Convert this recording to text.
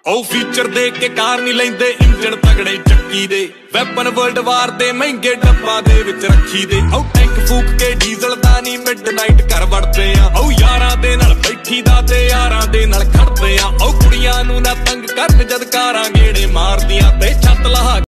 ਉਹ ਫੀਚਰ ਦੇ ਕੇ ਕਾਰ ਨਹੀਂ ਲੈਂਦੇ ਇੰਜਣ ਤਗੜੇ ਚੱਕੀ ਦੇ ਵੈਪਨ ਵਰਲਡ ਵਾਰ ਦੇ ਮਹਿੰਗੇ ਡੱਬਾ ਦੇ ਵਿੱਚ ਰੱਖੀ ਦੇ ਉਹ ਟੈਂਕ ਫੂਕ ਕੇ ਡੀਜ਼ਲ ਦਾ ਨਹੀਂ ਮਿਡਨਾਈਟ ਘਰ ਵੜਦੇ ਆ ਉਹ ਯਾਰਾਂ ਦੇ ਨਾਲ ਬੈਠੀ ਦਾ ਤੇ ਯਾਰਾਂ ਦੇ ਨਾਲ ਖੜਦੇ ਆ ਉਹ ਕੁੜੀਆਂ ਨੂੰ ਨਾ ਤੰਗ ਕਰਨ ਜਦ ਕਾਰਾਂ ਗੇੜੇ ਮਾਰਦੀਆਂ ਤੇ ਛੱਤ ਲਹਾ